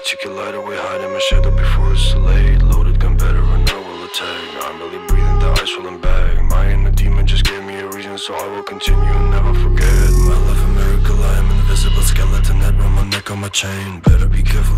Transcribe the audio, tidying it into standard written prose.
Take your light away, hide in my shadow before it's too late. Loaded gun, better or not, will attack. I'm really breathing, the ice rolling back. My inner demon just gave me a reason, so I will continue and never forget. My life a miracle, I am an invisible skeleton head around my neck on my chain. Better be careful